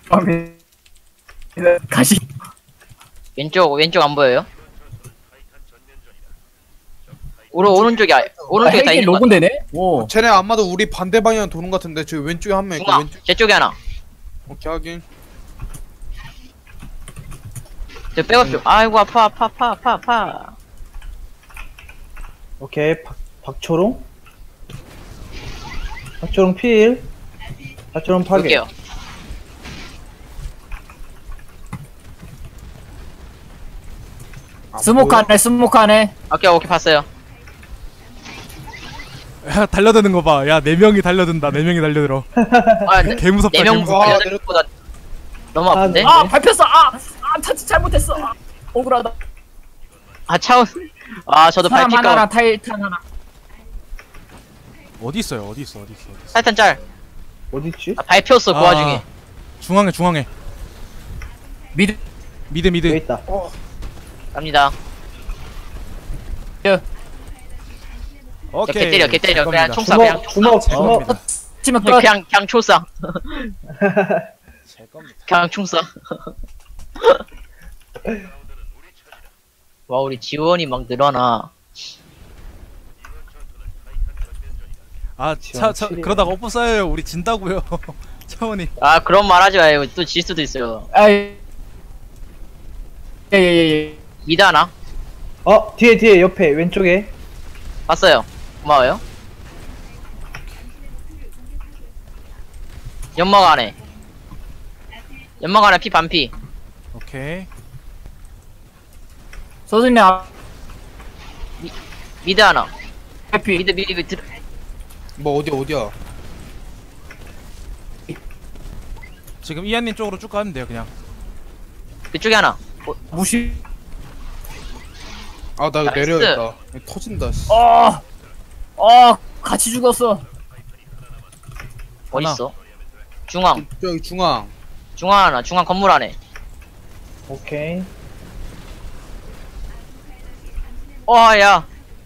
가시. 왼쪽 안 보여요? 오른쪽이 오른쪽에 다 헬기 있는 거. 로그인데네? 오. 쟤네 아마도 우리 반대 방향 도는 것 같은데 저 왼쪽에 한 명 있고 중앙. 왼쪽. 제 쪽에 하나. 오케이 확인. 저 백업 쪽. 아이고 아파. 오케이, 박초롱? 박초롱 필. 박초롱 파괴. 볼게요. 스모크하네. 오케이 봤어요. 야 달려드는 거 봐. 야 4명이 달려든다. 4명이 달려들어. 아, 개 무섭다. 개 4명 무섭다. 와, 달려드는 것보다 너무 아픈데? 아, 밟혔어. 터치 잘못했어. 억울하다. 차운. 저도 사람 밟힐까. 하나랑 타이탄 하나. 어디 있어요? 어디 있어? 타이탄 짤. 어딨지? 밟혔어 그 와중에. 중앙에. 미드. 여기 미드. 있다. 갑니다. 오케이. 개 때려. 제 그냥 겁니다. 총사 그냥 주먹. 제 겁니다. 치면 끝. 그냥 총사. 제 겁니다. 그냥 총사. 와 우리 지원이 막 늘어나. 그러다가 오프 쌓여요. 우리 진다고요. 차원이. 그런 말 하지 마요. 또 질 수도 있어요. 아이. 예. 미드 하나? 뒤에, 옆에, 왼쪽에. 봤어요. 고마워요. 연막 안에 피 반피. 오케이. 소진이 미드 하나. 해피. 미드. 뭐 어디야? 지금 이한님 쪽으로 쭉 가면 돼요. 그냥. 그쪽에 하나. 무시. 아 나 이거 나이스. 내려야겠다. 터진다. 씨. 같이 죽었어. 어딨어? 중앙 저기 중앙. 하나. 중앙 건물 안에. 오케이. 야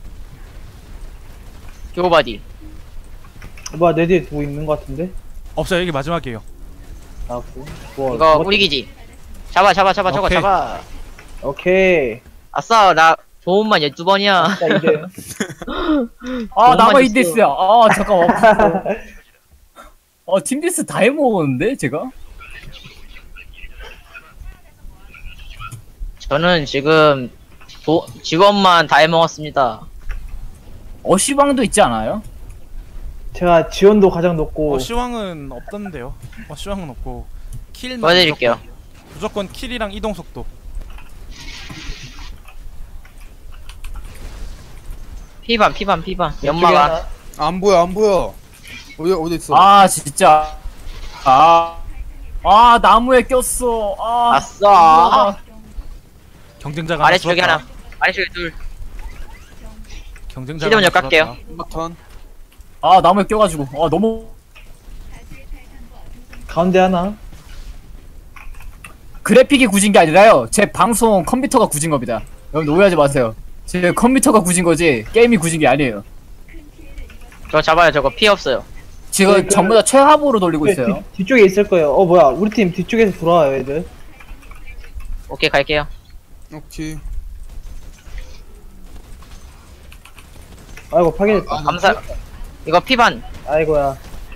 교바디. 뭐야, 내 뒤에 누구 있는 것 같은데? 없어요. 여기 마지막이에요. 뭐, 이거 우리 기지. 잡아 저거 오케이. 잡아. 오케이. 아싸 나 도움만 12번이야. 자, 이제. 나가 줬어. 이데스야. 잠깐만. 팀디스 다 해먹었는데 제가? 저는 지금 직원만 다 해먹었습니다. 어시방도 있지 않아요? 제가 지원도 가장 높고. 시황은 없던데요. 시황은 없고 킬만 보여드릴게요. 무조건 킬이랑 이동 속도. 피반 연막 왼쪽에 하나. 안 보여. 어디 있어? 진짜. 나무에 꼈어. 아싸. 경쟁자가 아래쪽에 줄었다. 하나. 아래쪽에 둘. 경쟁자가 시드먼 역 줄었다. 갈게요. 버튼. 나무에 껴가지고. 너무. 가운데 하나. 그래픽이 굳은 게 아니라요. 제 방송 컴퓨터가 굳은 겁니다. 여러분 오해하지 마세요. 제 컴퓨터가 굳은 거지 게임이 굳은 게 아니에요. 저거 잡아요. 저거 피 없어요. 지금 전부 다 최하부로 돌리고 있어요. 뒤쪽에 있을 거예요. 뭐야, 우리 팀 뒤쪽에서 돌아와요, 애들. 오케이 갈게요. 오케이. 아이고, 파괴됐다. 감사. 이거 피반. 아이고야.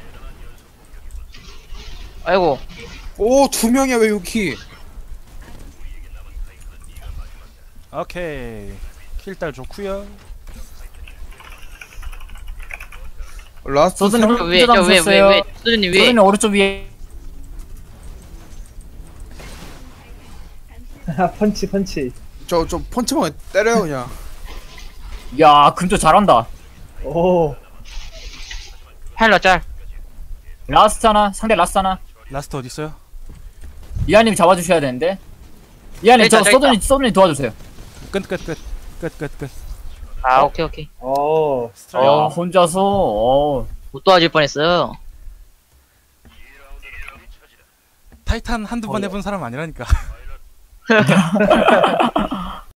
아이고. 오 2명이야 왜 여기? 오케이. 킬딸 좋구요. 라스트. 소스님 저 위에 수준님 위에. 소스님 오른쪽 위에. 펀치. 저 펀치만 때려요 그냥. 야 금조 잘한다. 오. 파일럿 짤. 라스트 하나 상대 라스트 하나. 라스트 어디 있어요? 이하님 잡아주셔야 되는데. 이하님 저 저기 있다. 소드님 도와주세요. 끝. 오케이. 오. 스트라이크. 혼자서 못 도와줄 뻔했어요. 타이탄 한두 번 해본 사람 아니라니까.